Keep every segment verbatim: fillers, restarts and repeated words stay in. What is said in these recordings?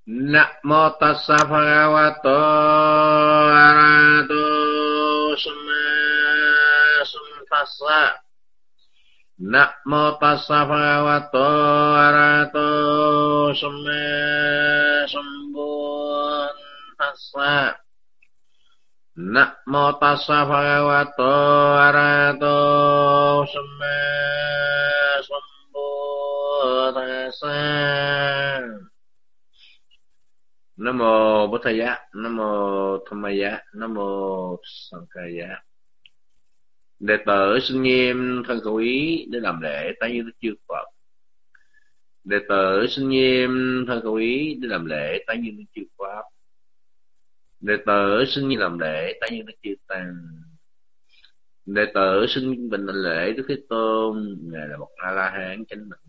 Namo tassa bhagavato arahato samma sambuddhassa. Namo tassa bhagavato arahato samma sambuddhassa. Namo tassa bhagavato arahato samma sambuddhassa. Nam mô Bổn Thầy Giá, Nam mô Tham Ma Giá, Nam mô Sankha Giá. Đệ tử xin nghiêm thân khẩu ý để làm lễ tái như Đức Chư Phật. Đệ tử xin nghiêm thân khẩu ý để làm lễ tái như Đức Chư Pháp. Đệ tử xin nghiêm làm lễ tái như Đức Chư Tăng. Đệ tử xin bình đảnh lễ Đức Thế Tôn, ngài là bậc A La Hán chánh định.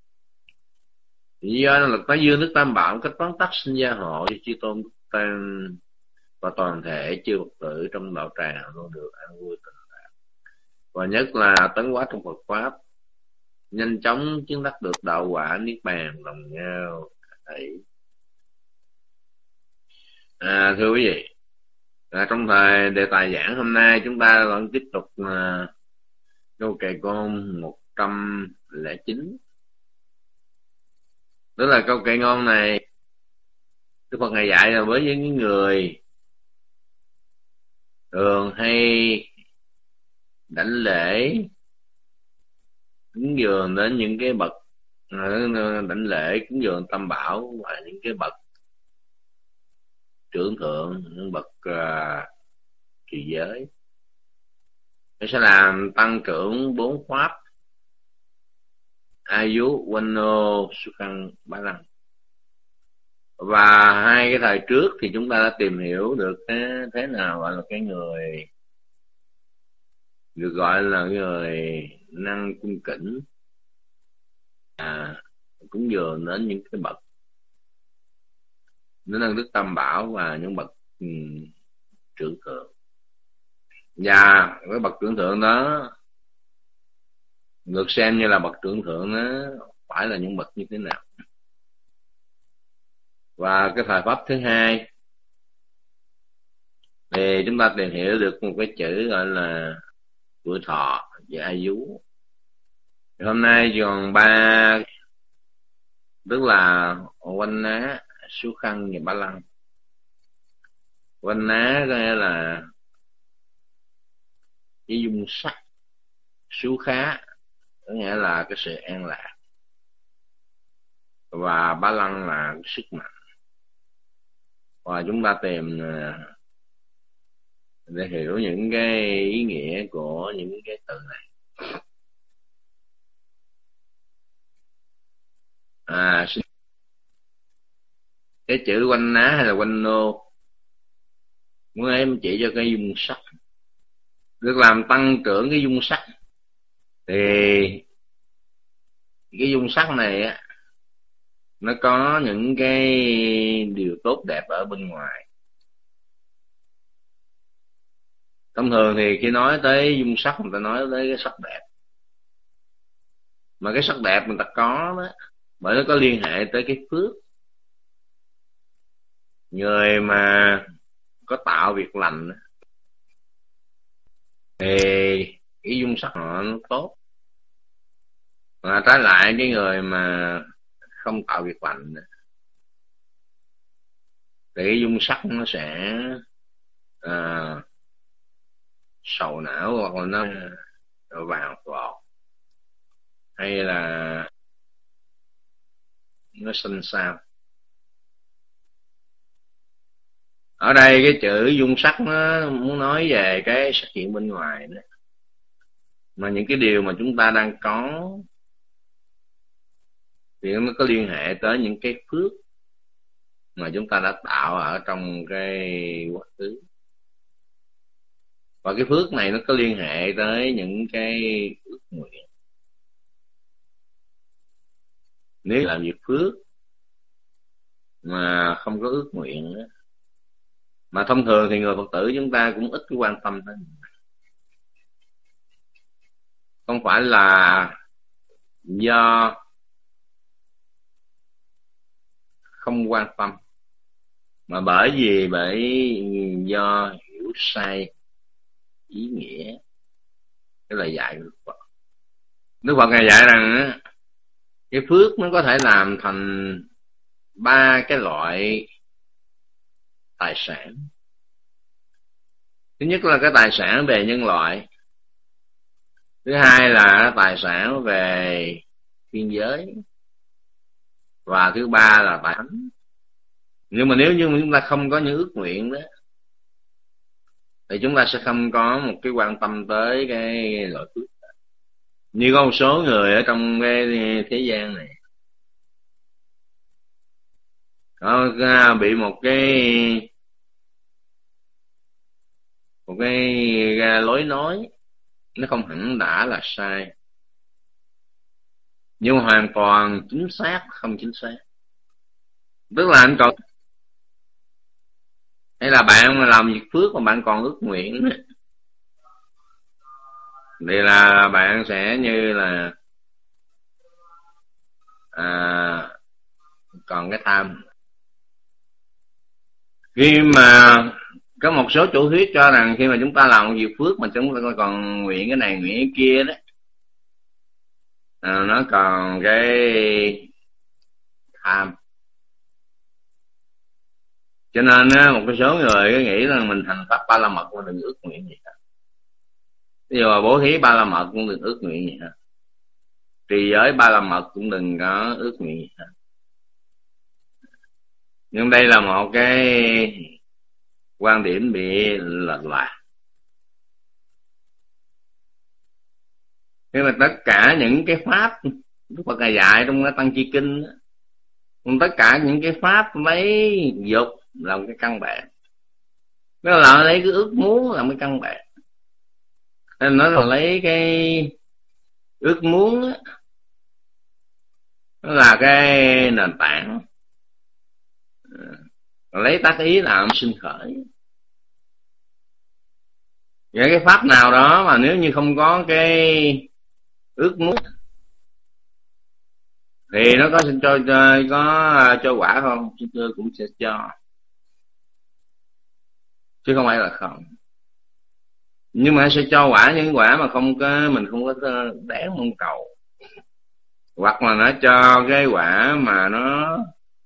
Do năng lực tái dương Đức Tam Bảo cách tóm tắt sinh gia hộ cho chư tôn Đức Tăng và toàn thể chư Phật tử trong đạo tràng luôn được an vui tịnh lạc, và nhất là tấn hóa trong Phật pháp, nhanh chóng chứng đắc được đạo quả niết bàn đồng nhau thầy. À, thưa quý vị, à, trong thời đề tài giảng hôm nay chúng ta vẫn tiếp tục à, câu kệ con một trăm lẻ chín. Tức là câu kệ ngon này Đức Phật ngài dạy là với những người thường hay đảnh lễ cúng dường đến những cái bậc đảnh lễ cúng dường Tam Bảo và những cái bậc trưởng thượng, những bậc uh, trì giới, nó sẽ làm tăng trưởng bốn pháp: Ayu, Wano, Sukhan, Bá Lăng. Và hai cái thời trước thì chúng ta đã tìm hiểu được cái thế nào gọi là cái người được gọi là người năng cung kính, à, cúng dường đến những cái bậc đến năng Đức Tam Bảo và những bậc um, trưởng thượng. Và cái bậc trưởng thượng đó được xem như là bậc trưởng thượng nó phải là những bậc như thế nào. Và cái thời pháp thứ hai thì chúng ta tìm hiểu được một cái chữ gọi là tuổi thọ và Ayu. Hôm nay còn ba, tức là Quanh Ná, Sú Khăn và Bá Lăng. Quanh Ná có nghĩa là cái dung sắc, Sú Khá có nghĩa là cái sự an lạc, và Bá Lăng là cái sức mạnh. Và chúng ta tìm để hiểu những cái ý nghĩa của những cái từ này. À, cái chữ Quanh Ná hay là Quanh Nô muốn em chỉ cho cái dung sắc, được làm tăng trưởng cái dung sắc. Thì cái dung sắc này á, nó có những cái điều tốt đẹp ở bên ngoài. Thông thường thì khi nói tới dung sắc, người ta nói tới cái sắc đẹp. Mà cái sắc đẹp người ta có đó, bởi nó có liên hệ tới cái phước. Người mà có tạo việc lành thì cái dung sắc họ nó tốt. Mà trái lại cái người mà không tạo việc lành thì cái dung sắc nó sẽ à, sầu não, hoặc là nó vào vọt, hay là nó xanh xao. Ở đây cái chữ dung sắc nó muốn nói về cái sắc diện bên ngoài đó, mà những cái điều mà chúng ta đang có thì nó có liên hệ tới những cái phước mà chúng ta đã tạo ở trong cái quá khứ. Và cái phước này nó có liên hệ tới những cái ước nguyện. Nếu làm việc phước mà không có ước nguyện đó, mà thông thường thì người Phật tử chúng ta cũng ít quan tâm tới. Không phải là do không quan tâm, mà bởi vì bởi do hiểu sai ý nghĩa cái lời dạy của Đức Phật. Đức Phật Ngài dạy rằng á, cái phước nó có thể làm thành ba cái loại tài sản. Thứ nhất là cái tài sản về nhân loại, thứ hai là tài sản về thiên giới, và thứ ba là tài thánh. Nhưng mà nếu như chúng ta không có những ước nguyện đó thì chúng ta sẽ không có một cái quan tâm tới cái loại phước. Như có một số người ở trong cái thế gian này có bị một cái một cái lối nói nó không hẳn đã là sai, nhưng hoàn toàn chính xác không chính xác. Tức là anh còn hay là bạn mà làm việc phước mà bạn còn ước nguyện thì là bạn sẽ như là à, còn cái tham. Khi mà có một số chủ thuyết cho rằng khi mà chúng ta làm một việc phước mà chúng ta còn nguyện cái này nguyện cái kia đó, à, nó còn cái tham. Cho nên á, một cái số người nghĩ rằng mình thành Phật Ba La Mật cũng đừng ước nguyện gì hết. Ví dụ bố thí Ba La Mật cũng đừng ước nguyện gì hết, trì giới Ba La Mật cũng đừng có ước nguyện gì hết. Nhưng đây là một cái quan điểm bị lệch lạc. Nhưng mà tất cả những cái pháp Đức Phật Ngài dạy trong cái Tăng Chi Kinh, tất cả những cái pháp lấy dục làm cái căn bản, nó là lấy cái ước muốn làm cái căn bản. Nên nó là lấy cái ước muốn đó, nó là cái nền tảng, lấy tác ý làm sinh khởi. Vậy cái pháp nào đó mà nếu như không có cái ước muốn thì nó có xin cho, cho có cho quả không? Chúng tôi cũng sẽ cho, chứ không phải là không. Nhưng mà sẽ cho quả những quả mà không có, mình không có đáng mong cầu, hoặc là nó cho cái quả mà nó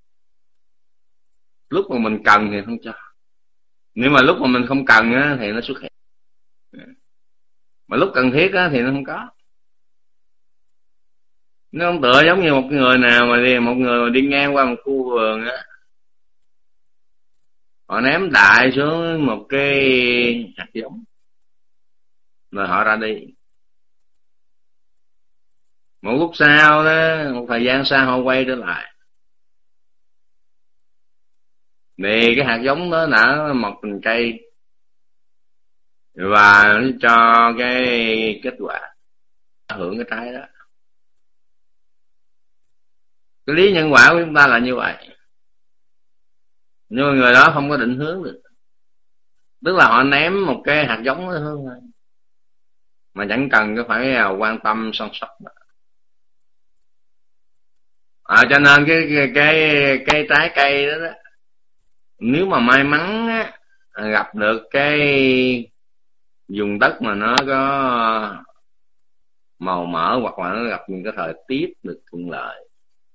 lúc mà mình cần thì không cho, nhưng mà lúc mà mình không cần á, thì nó xuất hiện, mà lúc cần thiết á, thì nó không có. Nó không tựa giống như một người nào mà đi, một người mà đi ngang qua một khu vườn á, họ ném đại xuống một cái hạt giống rồi họ ra đi. Một lúc sau đó, một thời gian sau họ quay trở lại thì cái hạt giống đó đã mọc thành cây và nó cho cái kết quả hưởng cái trái đó. Cái lý nhân quả của chúng ta là như vậy, nhưng mà người đó không có định hướng được. Tức là họ ném một cái hạt giống đó thôi, mà chẳng cần có phải quan tâm săn sóc đó. À, cho nên cái cái cái, cái trái cây đó, đó nếu mà may mắn á, gặp được cái vùng đất mà nó có màu mỡ, hoặc là nó gặp những cái thời tiết được thuận lợi,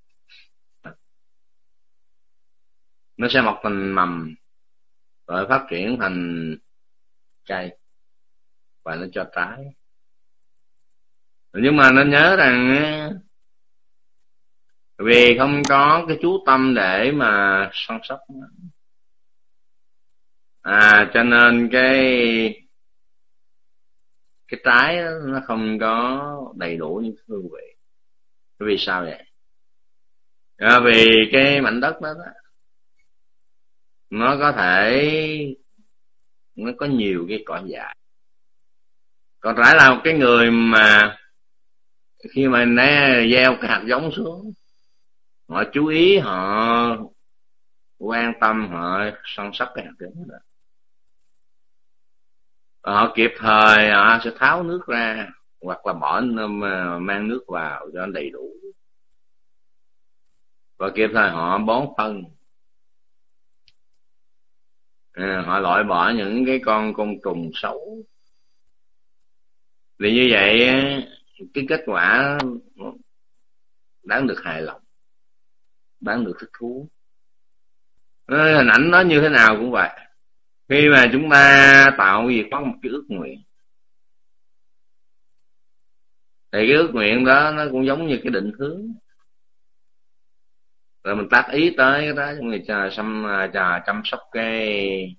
nó sẽ mọc thành mầm rồi phát triển thành cây và nó cho trái. Nhưng mà nên nhớ rằng vì không có cái chú tâm để mà săn sóc, à cho nên cái cái trái đó, nó không có đầy đủ những hương vị. Vì sao vậy? À, vì cái mảnh đất đó, đó nó có thể nó có nhiều cái cỏ dại. Còn trái là một cái người mà khi mà nó gieo cái hạt giống xuống, họ chú ý, họ quan tâm, họ săn sóc cái hạt giống đó, họ kịp thời họ sẽ tháo nước ra, hoặc là bỏ mang nước vào cho đầy đủ, và kịp thời họ bón phân. à, họ loại bỏ những cái con côn trùng xấu. Vì như vậy cái kết quả đáng được hài lòng, đáng được thích thú. Hình ảnh nó như thế nào cũng vậy. Khi mà chúng ta tạo việc có một cái ước nguyện, thì cái ước nguyện đó nó cũng giống như cái định hướng, rồi mình tác ý tới cái đó, chúng người chờ xăm chờ chăm sóc cái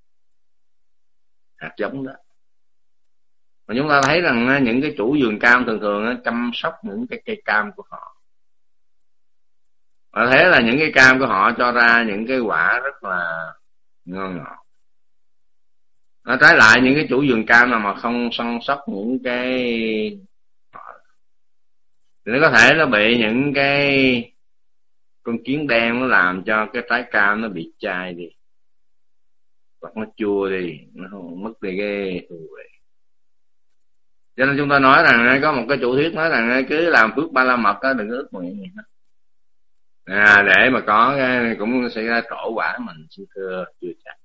hạt giống đó. Mà chúng ta thấy rằng những cái chủ vườn cam thường thường chăm sóc những cái cây cam của họ, và thế là những cái cam của họ cho ra những cái quả rất là ngon ngọt. Nó trái lại những cái chủ vườn cam nào mà không săn sóc những cái thì nó có thể nó bị những cái con kiến đen nó làm cho cái trái cam nó bị chai đi, hoặc nó chua đi, nó không mất đi cái hương vị. Cho nên chúng ta nói rằng có một cái chủ thuyết nói rằng cứ làm phước ba la mật đó, đừng có ước nguyện gì hết. À, để mà có cái cũng sẽ ra trổ quả mình, xin thưa chưa chắc.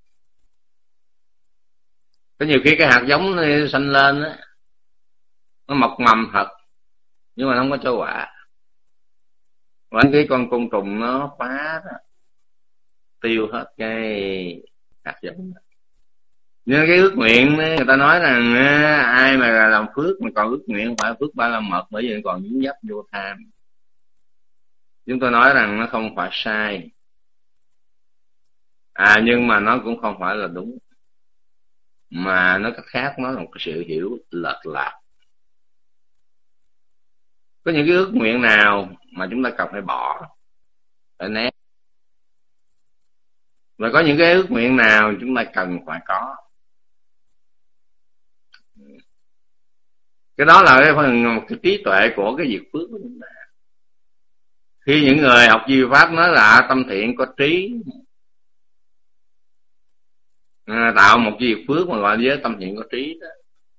Có nhiều khi cái hạt giống nó xanh lên á, nó mọc mầm thật, nhưng mà nó không có cho quả. Và cái con côn trùng nó phá đó, tiêu hết cái hạt giống đó. Nhưng cái ước nguyện người ta nói rằng ai mà làm phước mà còn ước nguyện phải phước ba la mật, bởi vì còn dính dấp vô tham. Chúng tôi nói rằng nó không phải sai, à nhưng mà nó cũng không phải là đúng, mà nó cách khác, nó là một cái sự hiểu lệch lạc. Có những cái ước nguyện nào mà chúng ta cần phải bỏ, phải né, và có những cái ước nguyện nào chúng ta cần phải có. Cái đó là cái phần một cái trí tuệ của cái việc phước của chúng ta. Khi những người học di pháp nói là tâm thiện có trí, à, tạo một cái việc phước mà gọi với tâm thiện có trí đó,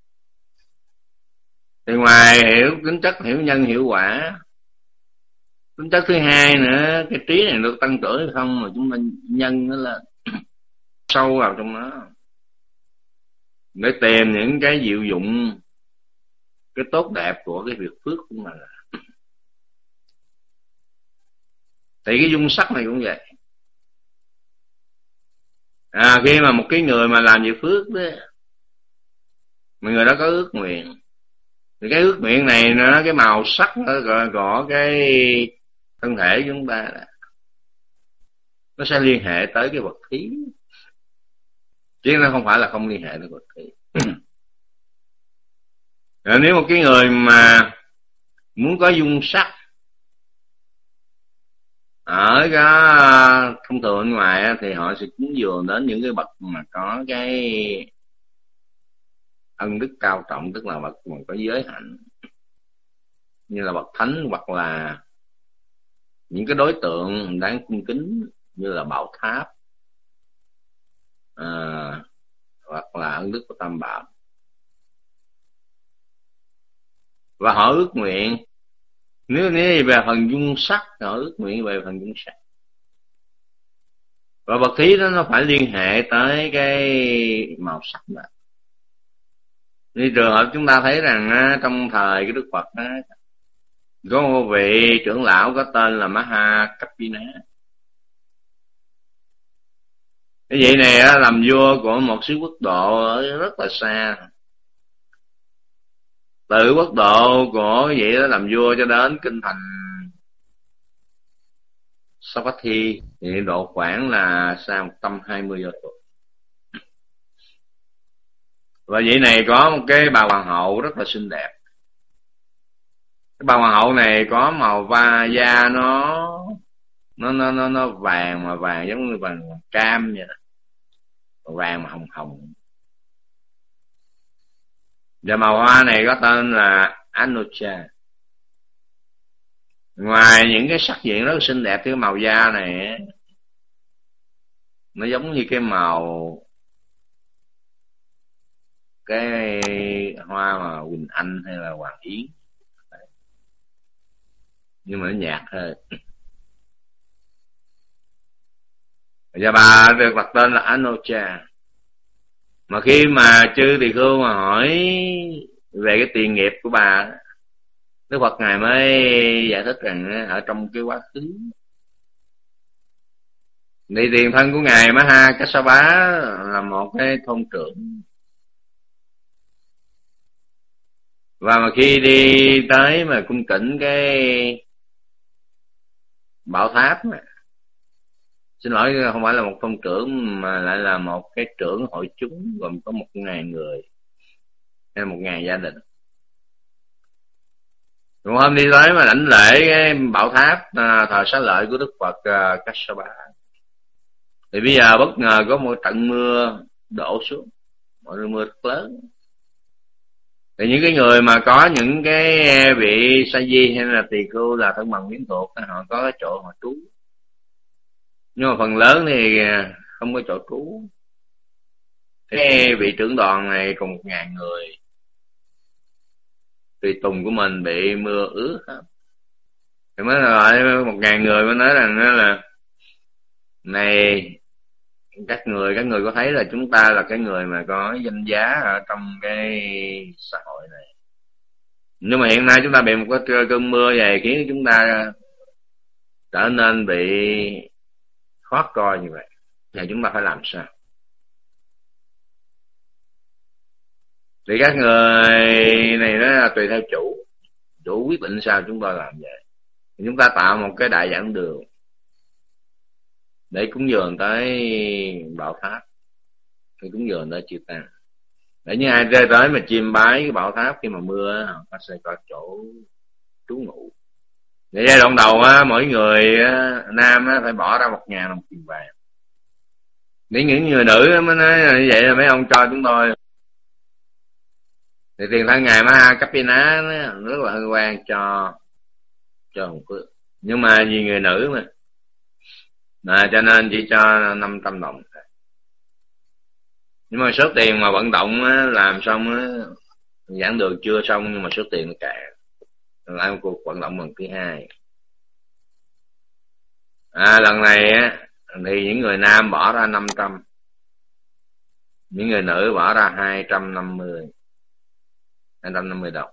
thì ngoài hiểu tính chất, hiểu nhân, hiểu quả, tính chất thứ hai nữa, cái trí này được tăng trưởng hay không mà chúng ta nhân nó lên sâu vào trong nó để tìm những cái diệu dụng, cái tốt đẹp của cái việc phước của mình. Thì cái dung sắc này cũng vậy. À, khi mà một cái người mà làm việc phước đó, mà người đó có ước nguyện, thì cái ước nguyện này nó cái màu sắc nó gọi có cái thân thể của chúng ta đó, nó sẽ liên hệ tới cái vật thí, chứ nó không phải là không liên hệ tới vật thí. Rồi nếu một cái người mà muốn có dung sắc ở cái thông thường bên ngoài thì họ sẽ cúng dường đến những cái bậc mà có cái ân đức cao trọng, tức là bậc mà có giới hạnh, như là bậc thánh, hoặc là những cái đối tượng đáng cung kính như là bảo tháp, à, hoặc là ân đức của tam bảo. Và họ ước nguyện, nếu nếu về phần dung sắc, họ ước nguyện về phần dung sắc. Và bậc thí đó nó phải liên hệ tới cái màu sắc đó. Như trường hợp chúng ta thấy rằng trong thời cái Đức Phật đó, có một vị trưởng lão có tên là Maha Kappina. Cái vị này làm vua của một xứ quốc độ ở rất là xa, từ quốc độ của vị đó làm vua cho đến kinh thành Savatthi thì độ khoảng là xa một trăm hai mươi giờ tuổi. Và vị này có một cái bà hoàng hậu rất là xinh đẹp. Cái bà hoàng hậu này có màu va da nó nó nó nó nó vàng, mà vàng giống như vàng cam vậy đó, vàng mà hồng hồng. Và màu hoa này có tên là Anucha. Ngoài những cái sắc diện rất xinh đẹp thì cái màu da này nó giống như cái màu cái hoa mà Quỳnh Anh hay là Hoàng Yến, nhưng mà nó nhạt hơn. Và bà được đặt tên là Anucha. Mà khi mà chư tỳ khưu mà hỏi về cái tiền nghiệp của bà, Đức Phật ngài mới giải thích rằng ở trong cái quá khứ thì tiền thân của ngài Maha Kassapa là một cái thôn trưởng, và mà khi đi tới mà cung kính cái bảo tháp mà, xin lỗi không phải là một thôn trưởng mà lại là một cái trưởng hội chúng gồm có một ngàn người hay một ngàn gia đình. Một hôm đi tới mà lãnh lễ cái bảo tháp à, thời xá lợi của Đức Phật à, Kassapa, thì bây giờ bất ngờ có một trận mưa đổ xuống, một trận mưa rất lớn. Thì những cái người mà có những cái vị sa di hay là tỳ khưu là thân bằng quyến thuộc, họ có cái chỗ họ trú, nhưng mà phần lớn thì không có chỗ trú. Cái vị trưởng đoàn này cùng một ngàn người tùy tùng của mình bị mưa ướt hết, thì mới lại một ngàn người mới nói rằng là này các người các người có thấy là chúng ta là cái người mà có danh giá ở trong cái xã hội này, nhưng mà hiện nay chúng ta bị một cái cơn mưa này khiến chúng ta trở nên bị khó coi như vậy, thì chúng ta phải làm sao? Thì các người này đó là tùy theo chủ, chủ quyết định sao chúng ta làm vậy. Thì chúng ta tạo một cái đại giảng đường để cúng dường tới bảo tháp, thì cúng dường tới chư tăng, để như ai rơi tới mà chiêm bái cái bảo tháp khi mà mưa họ sẽ có chỗ trú ngụ. Để giai đoạn đầu á, mỗi người á, nam á, phải bỏ ra một ngàn đồng tiền vàng. Để những người nữ mới nói như vậy là mấy ông cho chúng tôi. Thì tiền thân ngài Maha Kappina rất là hân hoan cho cho hồng phước, nhưng mà vì người nữ mà à, cho nên chỉ cho năm trăm đồng. Nhưng mà số tiền mà vận động á, làm xong á, giảng đường chưa xong nhưng mà số tiền nó cạn, lại một cuộc vận động lần thứ hai. À, lần này á, thì những người nam bỏ ra năm trăm, những người nữ bỏ ra hai trăm năm mươi hai trăm năm mươi đồng.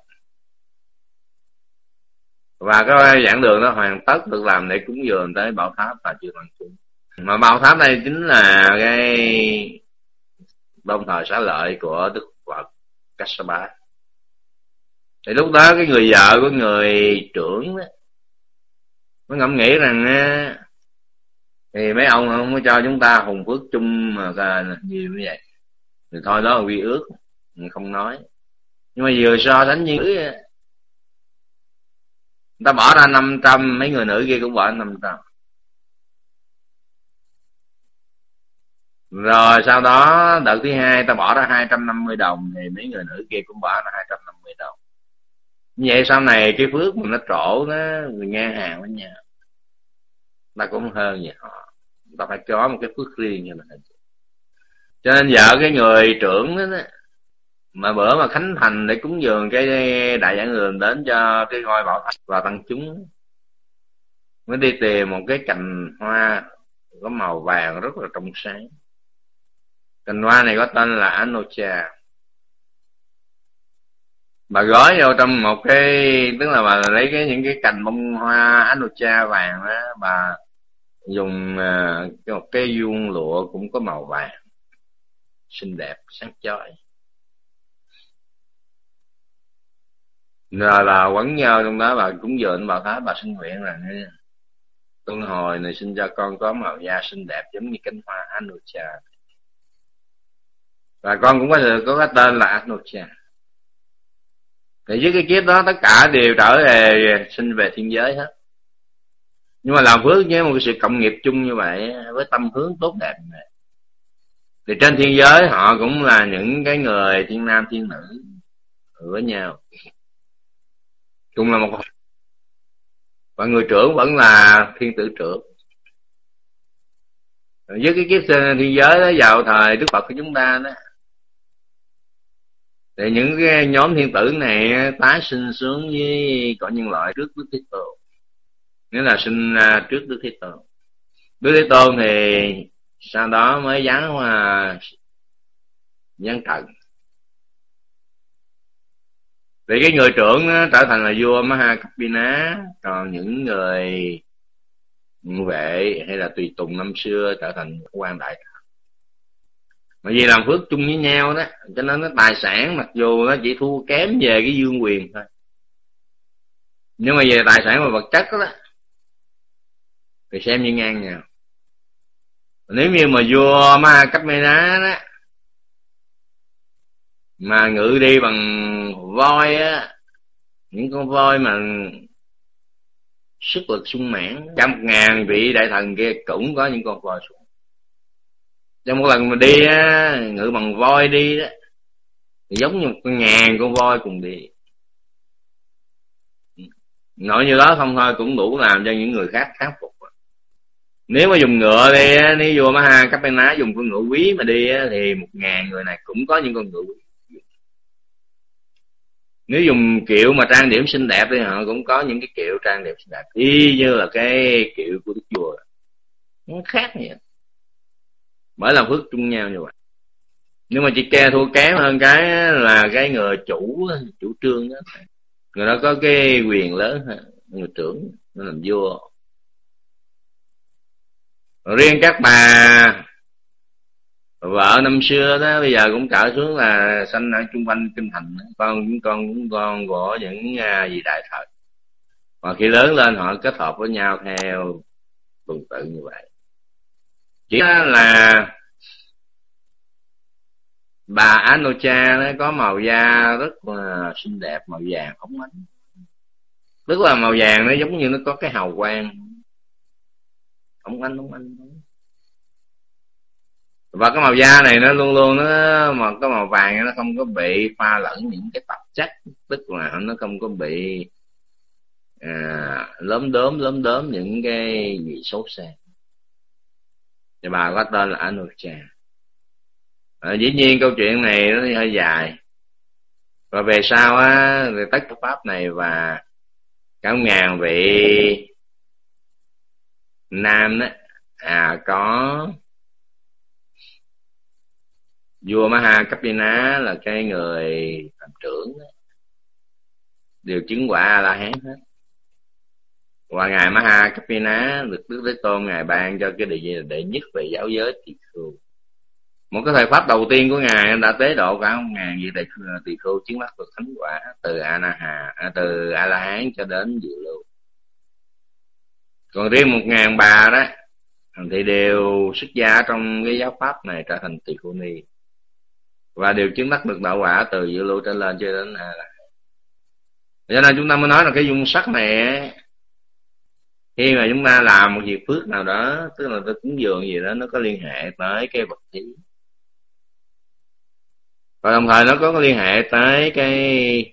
Và cái giảng đường đó hoàn tất được làm để cúng dường tới bảo tháp và chư tăng chúng. Mà bảo tháp này chính là cái đông thời xá lợi của Đức Phật Kassapa. Thì lúc đó cái người vợ của người trưởng đó mới ngẫm nghĩ rằng á, thì mấy ông không có cho chúng ta hùng phước chung mà nhiều như vậy, thì thôi đó là quy ước, mình không nói. Nhưng mà vừa so sánh như người ta bỏ ra năm trăm, mấy người nữ kia cũng bỏ năm trăm. Rồi sau đó đợt thứ hai ta bỏ ra hai trăm năm mươi đồng, thì mấy người nữ kia cũng bỏ ra hai trăm năm mươi đồng. Như vậy sau này cái phước mình nó trổ, nó người ngang hàng với nhau, ta cũng hơn vậy họ, ta phải có một cái phước riêng như này. Cho nên vợ cái người trưởng đó, đó mà bữa mà khánh thành để cúng dường cái đại giảng đường đến cho cái ngôi bảo tháp và tăng chúng, mới đi tìm một cái cành hoa có màu vàng rất là trong sáng. Cành hoa này có tên là Anucha. Bà gói vô trong một cái, tức là bà lấy cái những cái cành bông hoa Anucha vàng đó, bà dùng uh, một cái vuông lụa cũng có màu vàng xinh đẹp sáng chói, rồi là quấn nhau trong đó. Bà cúng dường bảo tháp, bà xin nguyện rằng tuần hồi này xin cho con có màu da xinh đẹp giống như cánh hoa Anucha, và con cũng có được có cái tên là Anucha. Thì với cái kiếp đó tất cả đều trở về sinh về thiên giới hết. Nhưng mà làm phước với một cái sự cộng nghiệp chung như vậy, với tâm hướng tốt đẹp này, thì trên thiên giới họ cũng là những cái người thiên nam thiên nữ với nhau, cùng là một, và người trưởng vẫn là thiên tử trưởng. Với cái kiếp thiên giới đó, vào thời Đức Phật của chúng ta đó, thì những cái nhóm thiên tử này tái sinh xuống với cõi nhân loại trước Đức Thế Tôn, nghĩa là sinh ra trước Đức Thế Tôn. Đức Thế Tôn thì sau đó mới dán hoa dán trần. Thì cái người trưởng đó, trở thành là vua Mahakapina, còn những người vệ hay là tùy tùng năm xưa trở thành quan đại thần. Mà vì làm phước chung với nhau đó, cho nên nó tài sản mặc dù nó chỉ thua kém về cái vương quyền thôi, nhưng mà về tài sản và vật chất đó, đó thì xem như ngang nhau. Nếu như mà vua Mahakapina đó mà ngự đi bằng voi á, những con voi mà sức lực sung mãn, trăm một ngàn vị đại thần kia cũng có những con voi sung. Trong một lần mà đi á, ngự bằng voi đi đó, thì giống như một ngàn con voi cùng đi. Nói như đó không thôi cũng đủ làm cho những người khác thán phục. Nếu mà dùng ngựa đi á, nếu vua Mahakapina dùng con ngựa quý mà đi á, thì một ngàn người này cũng có những con ngựa quý. Nếu dùng kiệu mà trang điểm xinh đẹp thì họ cũng có những cái kiệu trang điểm xinh đẹp, y như là cái kiệu của đức vua. Nó khác vậy, bởi làm phước chung nhau như vậy. Nhưng mà chỉ ke thua kém hơn cái là cái người chủ chủ trương đó, người đó có cái quyền lớn hơn người trưởng, nó làm vua. Riêng các bà vợ năm xưa đó bây giờ cũng trở xuống là sanh ở chung quanh kinh thành, con cũng con cũng con của những vị đại thần, và khi lớn lên họ kết hợp với nhau theo tuần tự như vậy. Chỉ là bà Anocha nó có màu da rất là xinh đẹp, màu vàng óng ánh, tức là màu vàng nó giống như nó có cái hào quang óng ánh óng ánh. Và cái màu da này nó luôn luôn nó mà cái màu vàng nó không có bị pha lẫn những cái tạp chất, tức là nó không có bị à, lốm đốm lốm đốm những cái gì xấu xa. Thì bà có tên là Anocha. À, dĩ nhiên câu chuyện này nó hơi dài, và về sau á thì tất cả pháp này và cả ngàn vị nam đó à có vua Mahakapina là cái người làm trưởng đó, đều chứng quả A La Hán hết. Và ngài Mahakapina được Đức Thế Tôn ngài ban cho cái địa vị là đệ nhất về giáo giới tỳ khưu. Một cái thời pháp đầu tiên của ngài đã tế độ cả một ngàn vị tỳ khưu chứng đắc được thánh quả từ A Na Hà, từ A La Hán cho đến Diệu Lưu. Còn riêng một ngàn bà đó thì đều xuất gia trong cái giáo pháp này trở thành tỳ khưu ni, và đều chứng đắc được đạo quả từ Diệu Lưu trở lên cho đến A La Hán. Cho nên chúng ta mới nói là cái dung sắc này, khi mà chúng ta làm một việc phước nào đó, tức là cúng dường gì đó, nó có liên hệ tới cái vật thí, và đồng thời nó có cái liên hệ tới cái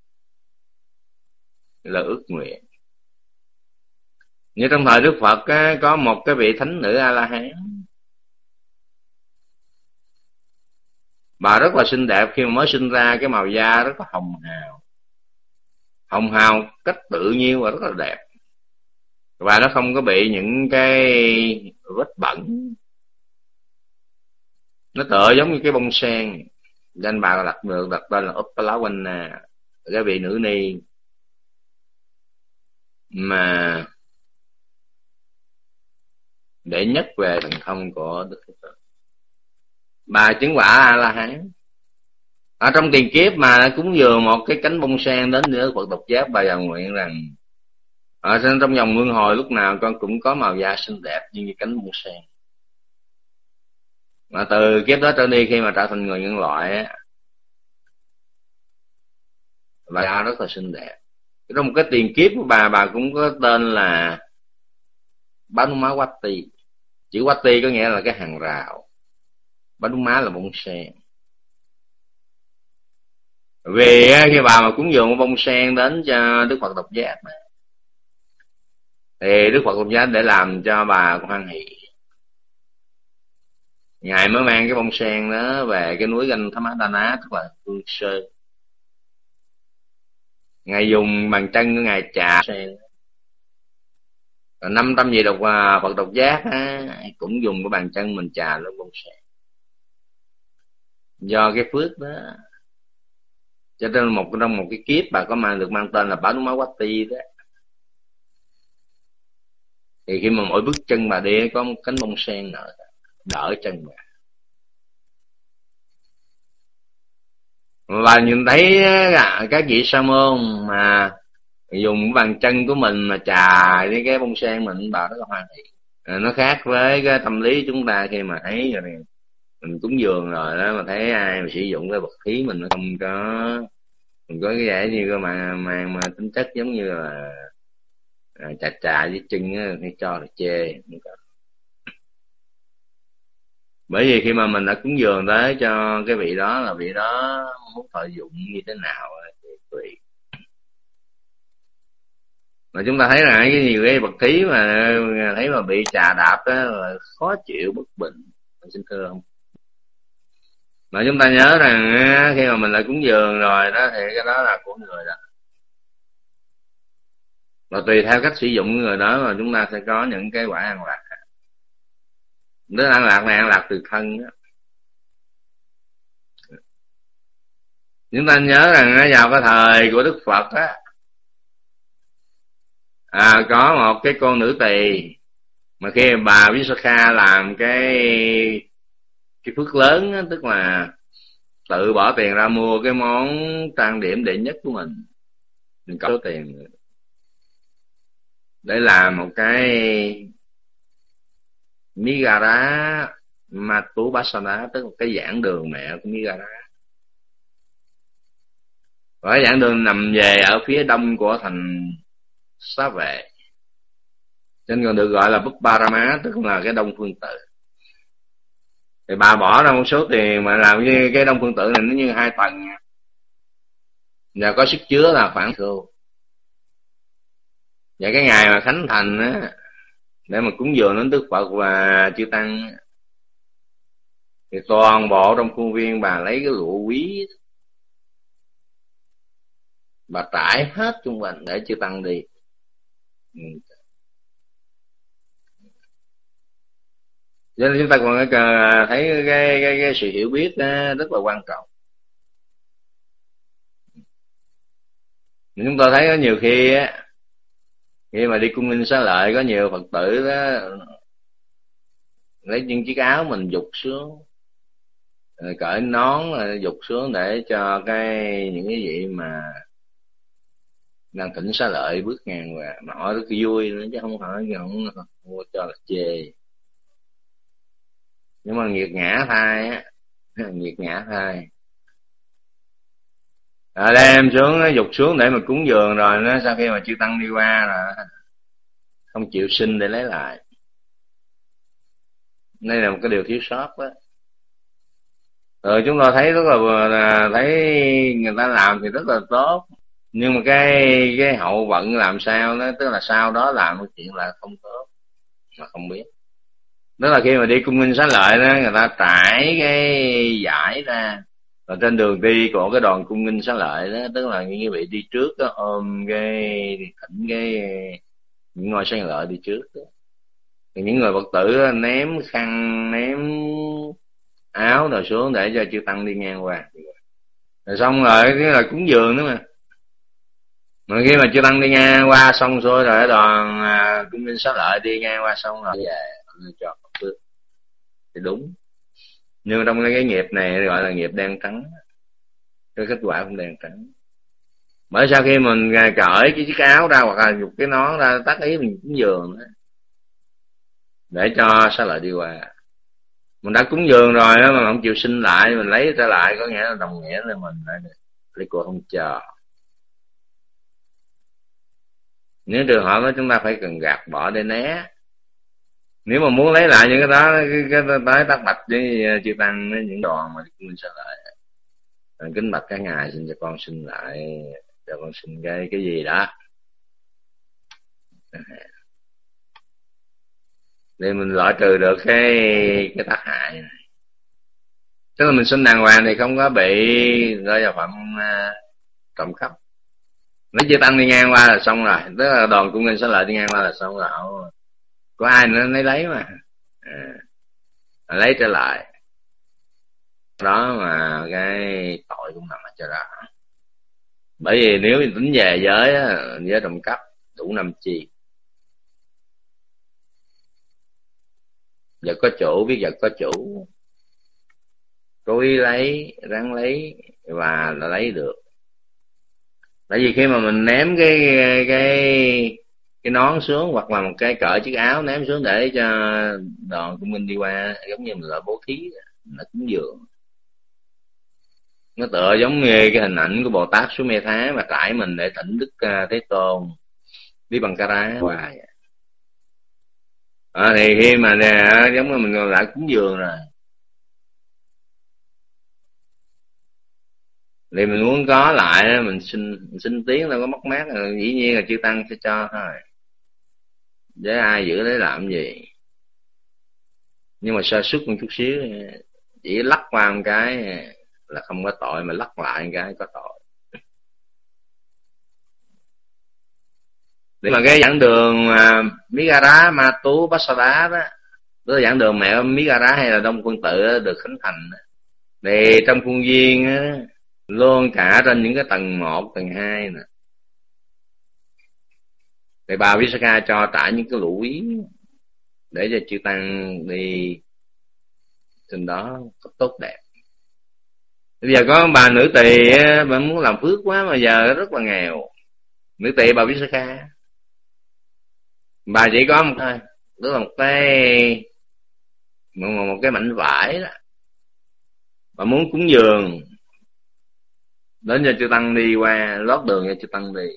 lời ước nguyện. Như trong thời Đức Phật á, có một cái vị thánh nữ A La Hán, bà rất là xinh đẹp, khi mà mới sinh ra cái màu da rất là hồng hào, hồng hào cách tự nhiên và rất là đẹp, và nó không có bị những cái vết bẩn, nó tựa giống như cái bông sen. Nên bà đặt được đặt tên là Uppalawanna, cái vị nữ ni mà đệ nhất về thần thông của Đức Thế Tôn. Bà chứng quả A La Hán. Ở trong tiền kiếp mà cúng dường một cái cánh bông sen đến nữa Phật độc giác, bà vào nguyện rằng ở trong vòng luân hồi lúc nào con cũng có màu da xinh đẹp như cánh bông sen. Mà từ kiếp đó trở đi, khi mà trở thành người nhân loại á, bà da rất là xinh đẹp. Trong một cái tiền kiếp của bà, bà cũng có tên là Banumawati. Chữ Wati có nghĩa là cái hàng rào, Banuma là bông sen. Vì khi bà mà cúng dường một bông sen đến cho Đức Phật độc giác này, thì Đức Phật độc giác để làm cho bà hoan hỷ, ngài mới mang cái bông sen đó về cái núi Gandhamadana, tức là Hương Sơn. Ngài dùng bàn chân của ngài chà sen, Năm tâm gì độc Phật độc giác á, cũng dùng cái bàn chân mình chà lên bông sen. Do cái phước đó, cho nên một trong một cái kiếp bà có mang được mang tên là Bá Núi Máu Quách Ti đó. Thì khi mà mỗi bước chân bà đi có một cánh bông sen nở đỡ chân bà. Và nhìn thấy các vị sa môn mà dùng bàn chân của mình mà chà với cái bông sen mình, bà rất là hoan hỷ. Nó khác với cái tâm lý chúng ta khi mà thấy rồi này, mình cúng dường rồi đó, mà thấy ai mà sử dụng cái vật khí mình nó không có, mình có cái vẻ như mà mà mà tính chất giống như là à, chà chà với chân á, hay cho là chê. Bởi vì khi mà mình đã cúng dường tới cho cái vị đó, là vị đó muốn thọ dụng như thế nào thì tùy. Mà chúng ta thấy là cái nhiều cái vật thí mà thấy mà bị chà đạp đó là khó chịu bất bình, mình xin thưa không. Mà chúng ta nhớ rằng khi mà mình lại cúng dường rồi đó thì cái đó là của người đó, và tùy theo cách sử dụng người đó mà chúng ta sẽ có những cái quả an lạc. Đứa an lạc này an lạc từ thân đó. Chúng ta nhớ rằng vào cái thời của Đức Phật á, à, có một cái cô nữ tỳ mà khi bà Visakha làm cái cái phước lớn á, tức là tự bỏ tiền ra mua cái món trang điểm đệ nhất của mình, mình có số tiền để làm một cái Migara Matubhasana, tức là cái giảng đường mẹ của Migara. Và cái giảng đường nằm về ở phía đông của thành Xá Vệ, cho nên còn được gọi là Bupparama, tức là cái đông phương tự. Thì bà bỏ ra một số tiền mà làm như cái đông phương tự này nó như hai tầng, và có sức chứa là khoảng khô. Và cái ngày mà khánh thành á, để mà cúng dường đến Đức Phật và chư tăng, thì toàn bộ trong khuôn viên bà lấy cái lụa quý, bà trải hết xung quanh để chư tăng đi. Ừ. Cho nên chúng ta còn thấy cái, cái, cái, cái sự hiểu biết rất là quan trọng. Chúng ta thấy có nhiều khi á, khi mà đi cung nghinh xá lợi, có nhiều Phật tử đó lấy những chiếc áo mình giục xuống, rồi cởi nón giục xuống để cho cái những cái gì mà đang thỉnh xá lợi bước ngang qua, mà họ rất vui nữa chứ không phải không, không cho là chê. Nhưng mà nghiệt ngã thai á, nghiệt ngã thai à, đem xuống nó dục xuống để mà cúng dường, rồi nó sau khi mà chư tăng đi qua là không chịu xin để lấy lại. Đây là một cái điều thiếu sót đó. Rồi chúng ta thấy rất là thấy người ta làm thì rất là tốt, nhưng mà cái cái hậu vận làm sao đó, tức là sau đó làm cái chuyện là không tốt mà không biết. Đó là khi mà đi cung nghinh xá lợi đó, người ta trải cái giải ra, và trên đường đi của cái đoàn cung nghinh xá lợi đó, tức là những cái vị đi trước đó, ôm cái thỉnh cái những ngôi sen lợi đi trước đó. Thì những người Phật tử đó, ném khăn ném áo rồi xuống để cho chư tăng đi ngang qua. Rồi xong rồi cái là cúng dường nữa mà. Mà khi mà chư tăng đi ngang qua xong rồi, rồi đoàn à, cung nghinh xá lợi đi ngang qua xong rồi về cho Phật phước thì đúng. Nhưng trong cái nghiệp này gọi là nghiệp đen trắng, cái kết quả cũng đen trắng. Bởi sau khi mình cởi cái chiếc áo ra hoặc là dục cái nón ra, tác ý mình cúng dường đó, để cho xá lợi đi qua. Mình đã cúng dường rồi đó, mà không chịu xin lại, mình lấy trở lại, có nghĩa là đồng nghĩa là mình lại lấy của không chờ. Nếu trường hợp đó chúng ta phải cần gạt bỏ để né. Nếu mà muốn lấy lại những cái đó, cái tới tắt bạch với chư tăng, những đoàn mà mình sẽ lại kính bạch các ngài, xin cho con xin lại, cho con xin cái cái gì đó để mình loại trừ được cái cái tác hại này. Tức là mình xin đàng hoàng thì không có bị rơi vào phạm uh, trộm cắp. Lấy chư tăng đi ngang qua là xong rồi, tức là đoàn cung nghinh xá lợi đi ngang qua là xong rồi, có ai nữa lấy lấy mà à, lấy trở lại đó, mà cái tội cũng nằm ở chỗ đó. Bởi vì nếu tính về giới á, giới trộm cắp đủ năm chi: vật có chủ, biết vật có chủ, cố ý lấy, ráng lấy và là lấy được. Tại vì khi mà mình ném cái cái cái nón xuống, hoặc là một cái cởi chiếc áo ném xuống để cho đoàn của mình đi qua, giống như mình là bố thí, là cúng dường. Nó tựa giống như cái hình ảnh của Bồ Tát xuống Mê Thá mà trải mình để thỉnh Đức Thế Tôn đi bằng ca rá hoài. À, thì khi mà giống như mình đã cúng dường rồi thì mình muốn có lại, mình xin mình xin tiếng đâu có mất mát, dĩ nhiên là chư tăng sẽ cho thôi, với ai giữ lấy làm gì. Nhưng mà sơ suất một chút xíu, chỉ lắc qua một cái là không có tội, mà lắc lại một cái có tội. Để mà cái giảng đường uh, Migara Matu Pasada đó, đó là giảng đường mẹ Migara hay là Đông Quân Tự được khánh thành đó. Thì trong khuôn viên á, luôn cả trên những cái tầng một, tầng hai nè, thì bà Visakha cho trải những cái lũ quý để cho chư tăng đi trên đó có tốt đẹp. Bây giờ có bà nữ tỳ bà muốn làm phước quá mà giờ rất là nghèo. Nữ tỳ bà Visakha, bà chỉ có một thôi, đó là một cái một, một cái mảnh vải đó, bà muốn cúng dường đến cho chư tăng đi qua, lót đường cho chư tăng đi.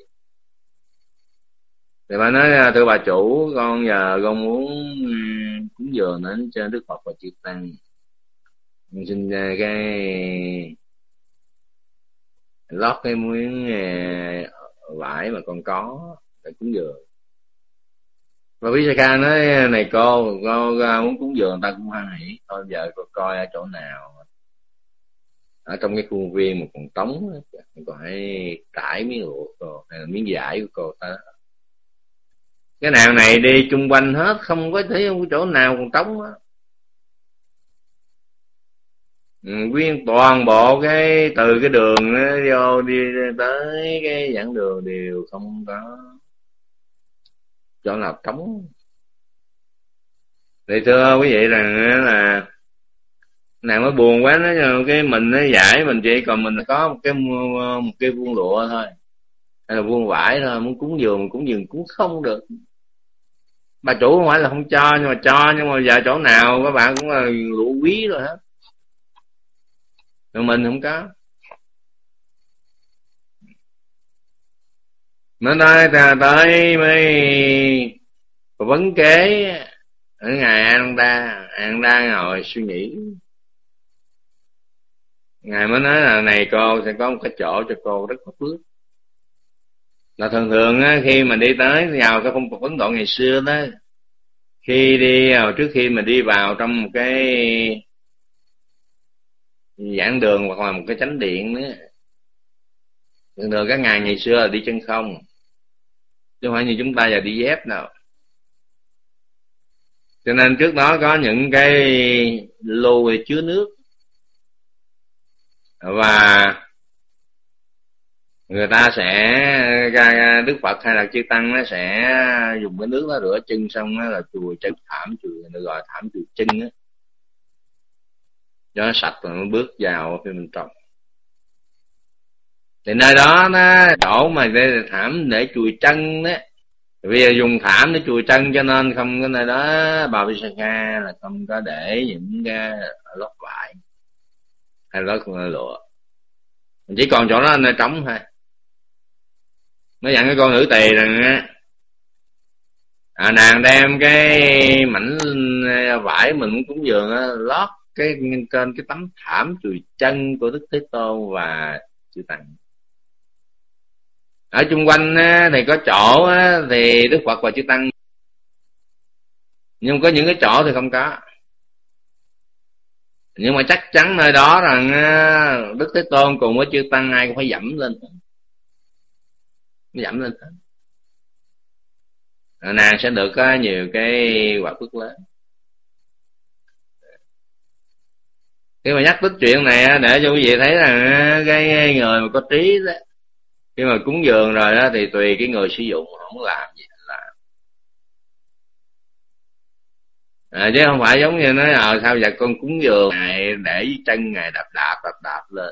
Thì bà nói thưa bà chủ, con giờ con muốn cúng dường đến cho Đức Phật và chư tăng, con xin cái lót cái miếng vải mà con có để cúng dường. Và Visakha nói này cô, cô muốn cúng dường ta cũng hoan hỉ, thôi giờ cô coi ở chỗ nào ở trong cái khuôn viên mà còn trống, còn phải trải miếng lụa cô hay là miếng vải của cô ta. Cái nào này đi chung quanh hết, không có thấy không có chỗ nào còn trống á. Nguyên toàn bộ cái từ cái đường nó vô đi tới cái giảng đường đều không có chỗ nào trống. Thì thưa quý vị rằng là nàng mới buồn quá, nó cái mình nó giải mình chỉ còn mình có một cái một cái vuông lụa thôi hay là vuông vải thôi, muốn cúng dường cúng dường cũng không được. Bà chủ không phải là không cho, nhưng mà cho, nhưng mà giờ chỗ nào các bạn cũng là lụa quý rồi hết, rồi mình không có. Nó nói tới mới vấn kế ở ngài Ananda, Ananda ngồi suy nghĩ. Ngài mới nói là này cô sẽ có một cái chỗ cho cô rất có phước. Là thường thường á, khi mà đi tới vào cái phong tục Ấn Độ ngày xưa đó, khi đi trước khi mà đi vào trong một cái giảng đường hoặc là một cái chánh điện đó, thường thường các ngài ngày xưa là đi chân không, chứ không phải như chúng ta giờ đi dép nào. Cho nên trước đó có những cái lu chứa nước, và người ta sẽ Đức Phật hay là chư tăng nó sẽ dùng cái nước đó rửa chân, xong đó là chùi chân thảm, chùi được gọi thảm chùi chân á, cho nó sạch rồi nó bước vào phía bên trong. Thì nơi đó nó chỗ mà đây là thảm để chùi chân đó, bây giờ dùng thảm để chùi chân, cho nên không cái nơi đó bà Visakha là không có để những cái lót vải hay lót lụa, chỉ còn chỗ đó nơi trống thôi. Nó dặn cái con nữ tỳ rằng à, nàng đem cái mảnh vải mình muốn cúng dường á, lót cái trên cái tấm thảm chùi chân của Đức Thế Tôn và chư tăng. Ở chung quanh á, thì có chỗ á, thì Đức Phật và chư tăng, nhưng có những cái chỗ thì không có. Nhưng mà chắc chắn nơi đó rằng Đức Thế Tôn cùng với chư tăng ai cũng phải dẫm lên, dẫm lên. nàng sẽ được có nhiều cái quả phước lớn. Khi mà nhắc tới chuyện này để cho quý vị thấy rằng cái người mà có trí đó, khi mà cúng dường rồi đó thì tùy cái người sử dụng, không làm gì làm. À, chứ không phải giống như nói ờ sao giờ con cúng dường ngài để với chân ngài đạp đạp đạp đạp lên.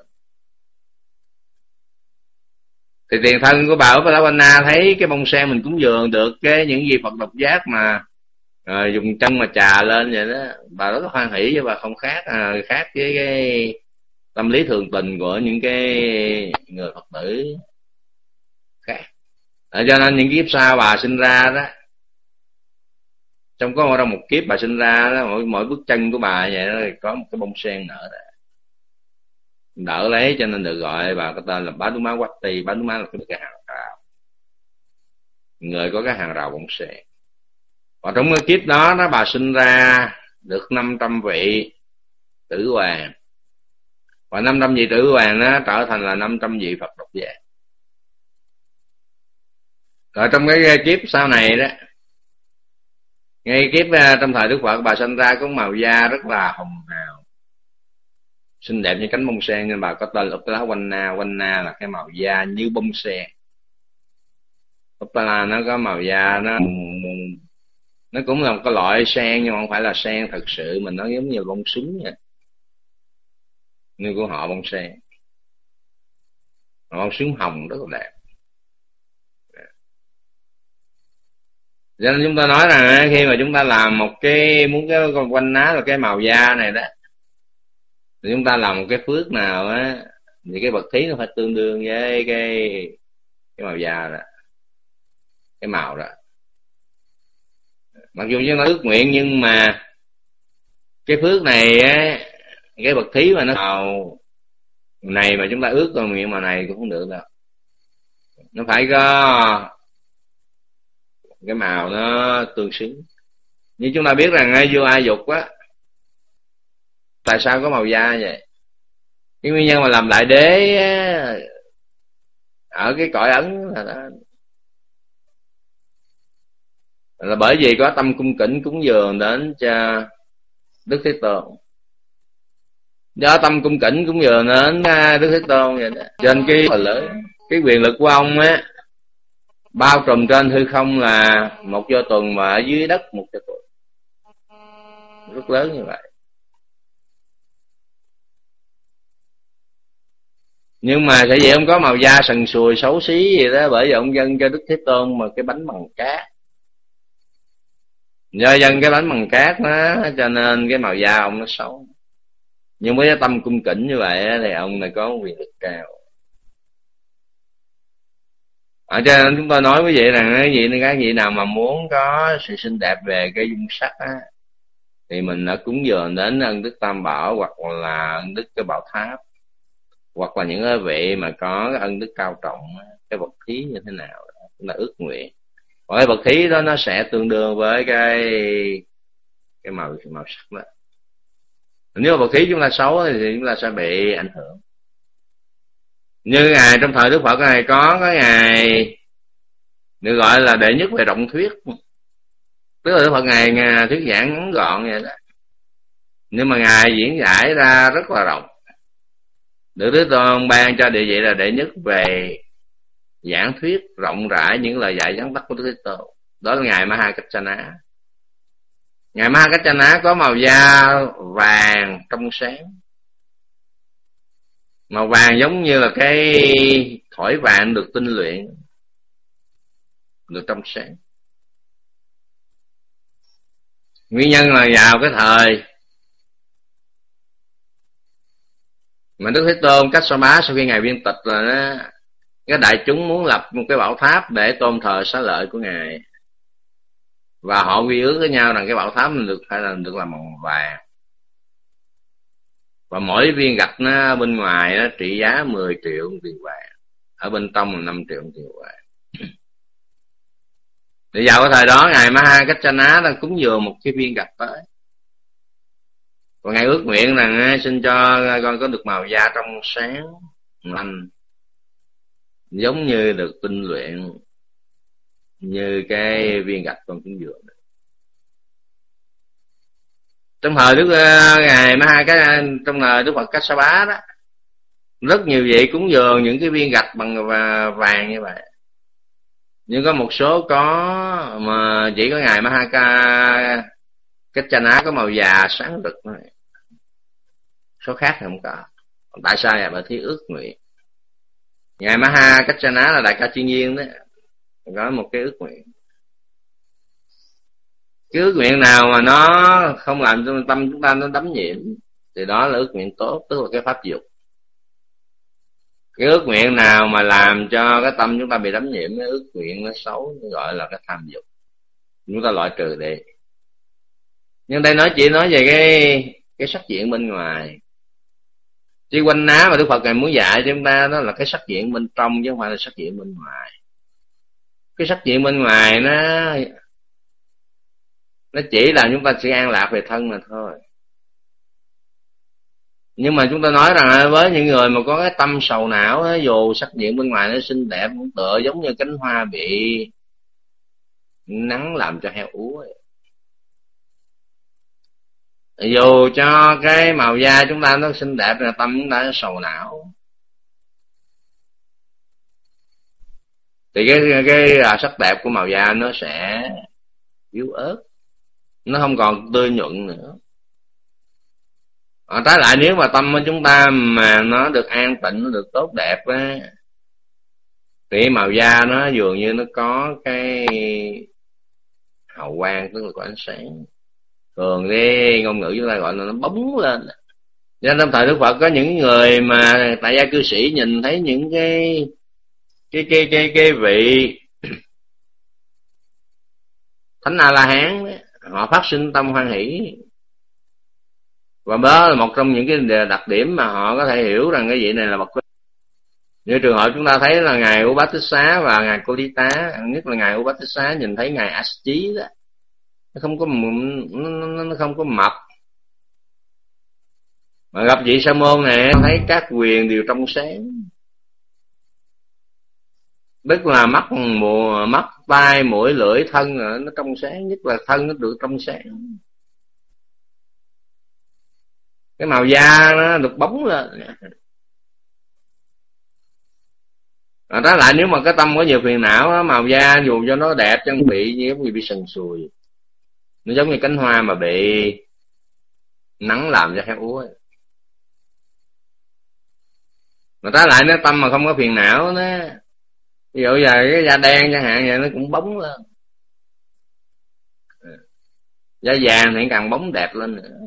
Thì tiền thân của bà Upalavanna thấy cái bông sen mình cúng dường được cái những gì Phật độc giác mà rồi dùng chân mà trà lên vậy đó, bà rất là hoan hỷ, với bà không khác à, khác với cái tâm lý thường tình của những cái người Phật tử khác. À, cho nên những kiếp sau bà sinh ra đó, trong có trong một kiếp bà sinh ra đó, mỗi, mỗi bước chân của bà vậy đó có một cái bông sen nở ra đỡ lấy, cho nên được gọi bà có tên là Bá Đú Má Quách Tì. Bá Đú Má là cái hàng rào, người có cái hàng rào bông sen. Và trong cái kiếp đó đó bà sinh ra được năm trăm vị tử hoàng, và năm trăm vị tử hoàng đó trở thành là năm trăm vị Phật độc giác. Rồi trong cái kiếp sau này đó, ngay kiếp trong thời Đức Phật bà sinh ra có màu da rất là hồng hào, xinh đẹp như cánh bông sen, nên bà có tên là Upalavanna. Vanna là cái màu da như bông sen. Upala nó có màu da nó nó cũng là một cái loại sen nhưng mà không phải là sen thật sự, mình nó giống như bông súng vậy, như của họ bông sen, bông súng hồng rất là đẹp. Cho nên chúng ta nói rằng khi mà chúng ta làm một cái muốn cái con quanh ná là cái màu da này đó, thì chúng ta làm một cái phước nào á thì cái vật thí nó phải tương đương với cái cái màu da đó, cái màu đó. Mặc dù chúng ta ước nguyện nhưng mà cái phước này á, cái vật thí mà nó màu này mà chúng ta ước rồi nguyện màu này cũng không được đâu, nó phải có cái màu nó tương xứng. Như chúng ta biết rằng vua A Dục á, tại sao có màu da vậy? Cái nguyên nhân mà làm đại đế á, ở cái cõi Ấn là đó, là bởi vì có tâm cung kính cúng dường đến cho Đức Thế Tôn. Do tâm cung kính cúng dường đến Đức Thế Tôn vậy đó, trên cái phần lớn cái quyền lực của ông á, bao trùm trên hư không là một vô tuần, và ở dưới đất một vô tuần, rất lớn như vậy. Nhưng mà sẽ vậy không có màu da sần sùi xấu xí gì đó, bởi vì ông dâng cho Đức Thế Tôn mà cái bánh bằng cát. Do dâng cái bánh bằng cát đó, cho nên cái màu da ông nó xấu. Nhưng với cái tâm cung kính như vậy thì ông này có quyền lực cao. Ở cho nên chúng tôi nói với vị rằng cái vị cái vị nào mà muốn có sự xinh đẹp về cái dung sắc á, thì mình đã cúng dường đến ân Đức Tam Bảo, hoặc là ân Đức cái Bảo Tháp, hoặc là những cái vị mà có cái ân đức cao trọng, cái vật thí như thế nào đó, chúng ta ước nguyện. Còn cái vật thí đó nó sẽ tương đương với cái cái màu màu sắc đó. Nếu mà vật thí chúng ta xấu thì chúng ta sẽ bị ảnh hưởng. Như ngài trong thời Đức Phật này có cái ngài được gọi là đệ nhất về rộng thuyết, tức là Đức Phật ngài, ngài thuyết giảng ngắn gọn vậy đó, nhưng mà ngài diễn giải ra rất là rộng. Đức Thế Tôn ban cho địa vị là đệ nhất về giảng thuyết rộng rãi những lời dạy vắn tắt của Đức Thế Tôn, đó là ngài Mahakaccana. Ngài Mahakaccana có màu da vàng trong sáng, màu vàng giống như là cái thỏi vàng được tinh luyện, được trong sáng. Nguyên nhân là vào cái thời mà Đức Thế Tôn Cách Sa Bá sau khi ngài viên tịch là nó, cái đại chúng muốn lập một cái bảo tháp để tôn thờ xá lợi của ngài, và họ quy ước với nhau rằng cái bảo tháp mình được phải là được làm bằng vàng, và mỗi viên gạch nó bên ngoài nó trị giá mười triệu tiền vàng, ở bên trong là năm triệu tiền vàng. Thì vào cái thời đó ngài Mahakaccana đang cúng dường một cái viên gạch tới, còn ngài ước nguyện rằng xin cho con có được màu da trong sáng lành, giống như được tinh luyện như cái viên gạch con cúng dường. Trong thời Đức ngài Ma cái trong thời Đức Phật Kassapa đó, rất nhiều vị cúng dường những cái viên gạch bằng vàng như vậy, nhưng có một số có mà chỉ có ngài Mahaka Kaccana có màu già sáng rực thôi, số khác thì không có. Tại sao vậy? Bởi thiếu ước nguyện. Ngài Maha Kaccana là đại ca chuyên nhiên đó, có một cái ước nguyện. Cái ước nguyện nào mà nó không làm cho tâm chúng ta nó đắm nhiễm thì đó là ước nguyện tốt, tức là cái pháp dục. Cái ước nguyện nào mà làm cho cái tâm chúng ta bị đắm nhiễm, cái ước nguyện nó xấu, nó gọi là cái tham dục, chúng ta loại trừ đi. Nhưng đây nói chỉ nói về cái cái sắc diện bên ngoài. Chứ quanh ná mà Đức Phật ngài muốn dạy cho chúng ta đó là cái sắc diện bên trong, chứ không phải là sắc diện bên ngoài. Cái sắc diện bên ngoài nó nó chỉ là chúng ta sẽ an lạc về thân mà thôi. Nhưng mà chúng ta nói rằng với những người mà có cái tâm sầu não đó, dù sắc diện bên ngoài nó xinh đẹp cũng tựa giống như cánh hoa bị nắng làm cho heo úa. Dù cho cái màu da chúng ta nó xinh đẹp là tâm chúng ta nó sầu não, thì cái cái sắc đẹp của màu da nó sẽ yếu ớt, nó không còn tươi nhuận nữa. À, trái lại nếu mà tâm của chúng ta mà nó được an tịnh, nó được tốt đẹp á, thì màu da nó dường như nó có cái hào quang, tức là có ánh sáng. Thường cái ngôn ngữ chúng ta gọi là nó bóng lên. Cho nên trong thời Đức Phật có những người mà tại gia cư sĩ nhìn thấy những cái cái cái cái cái vị thánh A La Hán, họ phát sinh tâm hoan hỷ, và đó là một trong những cái đặc điểm mà họ có thể hiểu rằng cái vị này là bậc. Như trường hợp chúng ta thấy là ngài Upatissa và ngài Kolita, nhất là ngài Upatissa nhìn thấy ngài Aschi đó, nó không có nó, nó không có mập, mà gặp vị Sa môn này thấy các quyền đều trong sáng, tức là mắt mùa mắt tai mũi lưỡi thân nó trong sáng, nhất là thân nó được trong sáng, cái màu da nó được bóng lên. Rồi đó lại nếu mà cái tâm có nhiều phiền não đó, màu da dù cho nó đẹp chẳng bị như bị bị sần sùi, nó giống như cánh hoa mà bị nắng làm cho heo úa. Mà trái lại nếu tâm mà không có phiền não đó, ví dụ giờ cái da đen chẳng hạn vậy, nó cũng bóng lên. Da vàng thì càng bóng đẹp lên nữa.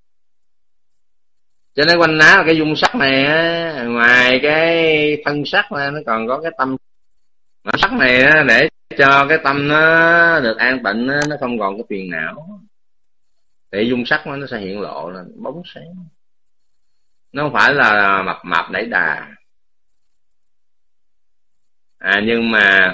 Cho nên quanh ná là cái dung sắc này á, ngoài cái thân sắc này, nó còn có cái tâm. Mà sắc này á, để cho cái tâm nó được an tịnh, nó không còn cái phiền não, thì dung sắc nó sẽ hiện lộ lên bóng sáng. Nó không phải là mập mập đẩy đà. À nhưng mà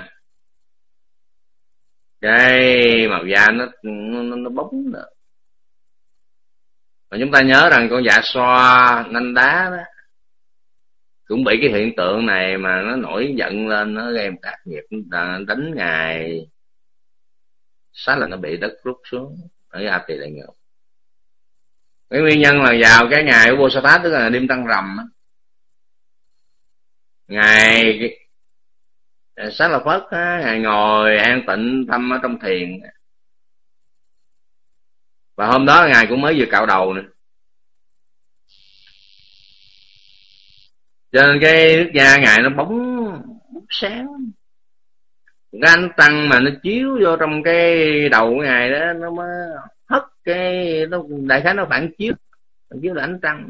cái màu da nó nó, nó bóng nữa. Mà chúng ta nhớ rằng con dạ xoa nanh đá đó cũng bị cái hiện tượng này mà nó nổi giận lên, nó gây một ác nghiệp, đánh ngài sát là nó bị đất rút xuống ở A Tỳ Đại Ngộ. Cái nguyên nhân là vào cái ngày của Bồ-Sát, tức là đêm trăng rằm, ngài Sát La Phất ngài ngồi an tịnh tâm ở trong thiền, và hôm đó ngài cũng mới vừa cạo đầu nữa, cho nên cái nước da ngài nó bóng, bóng sáng. Cái ánh trăng mà nó chiếu vô trong cái đầu của ngài đó, nó mới hất cái, nó đại khái nó phản chiếu, phản chiếu là ánh trăng.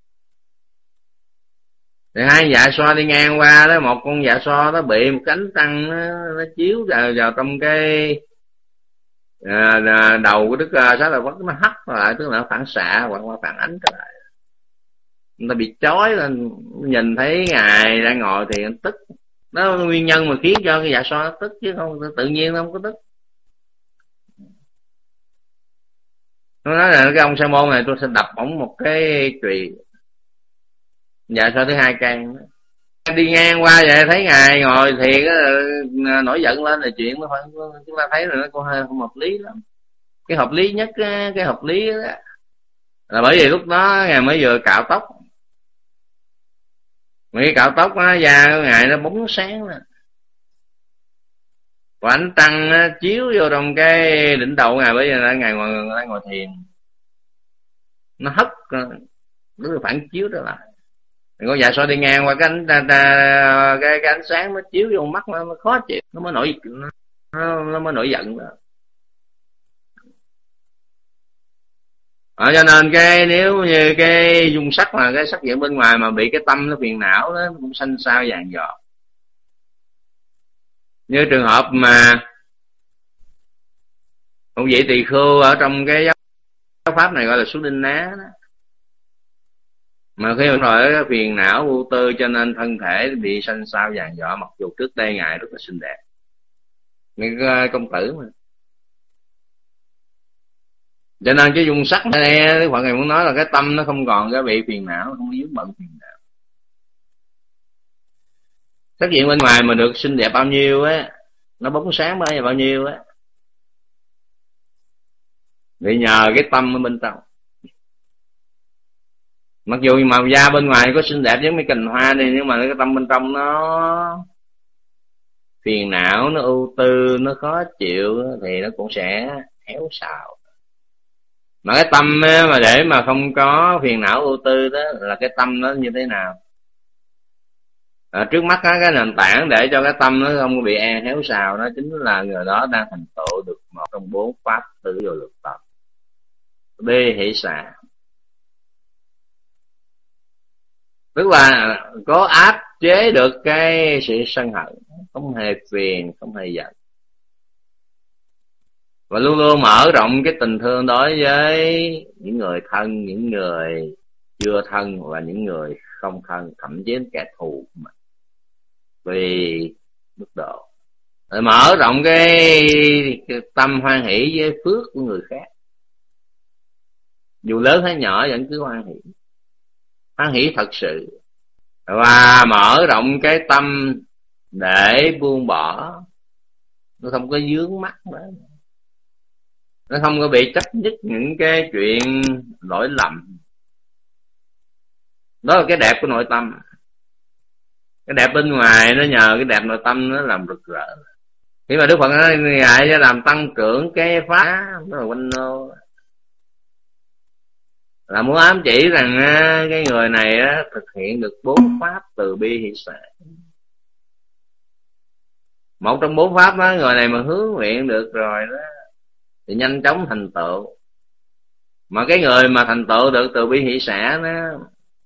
Thì hai dạ xoa đi ngang qua đó, một con dạ xoa nó bị một cái ánh trăng nó, nó chiếu vào, vào trong cái à, đầu của Đức Xá Lợi Phất, nó hắt lại, tức là nó phản xạ hoặc là phản ánh trở lại. Người ta bị chói lên, nhìn thấy ngài đang ngồi thì tức. Đó là nguyên nhân mà khiến cho cái dạ xoa nó tức, chứ không tự nhiên nó không có tức. Nó nói là cái ông Sa môn này tôi sẽ đập ổng một cái chùy. Dạ xoa thứ hai can đó. đi ngang qua vậy thấy ngài ngồi thiền nổi giận lên là chuyện nó phải chúng ta thấy là nó cũng hơi không hợp lý lắm. Cái hợp lý nhất cái hợp lý đó là bởi vì lúc đó ngài mới vừa cạo tóc, mà cái cạo tóc á, da của ngài nó bóng sáng nè, và ánh trăng á, chiếu vô trong cái đỉnh đầu ngài, bởi vì là ngài ngồi ngồi, ngồi thiền, nó hất nó phản chiếu trở lại. Con dạ soi đi ngang qua cái ánh ta, ta, cái, cái ánh sáng nó chiếu vô mắt nó, nó khó chịu, nó mới nổi nó, nó mới nổi giận đó. À, cho nên cái nếu như cái dung sắc mà cái sắc diện bên ngoài mà bị cái tâm nó phiền não đó, nó cũng xanh xao vàng giọt. Như trường hợp mà một vị tỳ khưu ở trong cái giáo pháp này gọi là Sú Đinh Ná đó, mà khi mà rồi cái phiền não vô tư cho nên thân thể bị xanh xao vàng giọt, mặc dù trước đây ngài rất là xinh đẹp, những công tử mà. Cho nên cái dung sắc này Đức Phật ngài muốn nói là cái tâm nó không còn cái bị phiền não, không có vướng bận phiền não. Sắc diện bên ngoài mà được xinh đẹp bao nhiêu á, nó bóng sáng bao nhiêu bao nhiêu á, vì nhờ cái tâm ở bên trong. Mặc dù màu da bên ngoài có xinh đẹp giống như cành hoa đi, nhưng mà cái tâm bên trong nó phiền não, nó ưu tư, nó khó chịu thì nó cũng sẽ héo xào. Mà cái tâm mà để mà không có phiền não ưu tư đó là cái tâm nó như thế nào? À, trước mắt đó, cái nền tảng để cho cái tâm nó không bị e héo xào đó chính là người đó đang thành tựu được một trong bốn pháp tứ vô lượng tập. B hỷ xả, tức là có áp chế được cái sự sân hận, không hề phiền, không hề giận, và luôn luôn mở rộng cái tình thương đối với những người thân, những người chưa thân và những người không thân, thậm chí kẻ thù mà vì mức độ. Rồi mở rộng cái, cái tâm hoan hỷ với phước của người khác, dù lớn hay nhỏ vẫn cứ hoan hỷ, hoan hỷ thật sự, và mở rộng cái tâm để buông bỏ, nó không có vướng mắc nữa, nó không có bị chấp nhất những cái chuyện lỗi lầm. Đó là cái đẹp của nội tâm. Cái đẹp bên ngoài nó nhờ cái đẹp nội tâm nó làm rực rỡ. Khi mà Đức Phật nói ngài cho làm tăng trưởng cái pháp, đó là quanh nô, là muốn ám chỉ rằng cái người này thực hiện được bốn pháp từ bi hỷ xả. Một trong bốn pháp đó, người này mà hướng nguyện được rồi đó thì nhanh chóng thành tựu. Mà cái người mà thành tựu được từ bi hỷ xả đó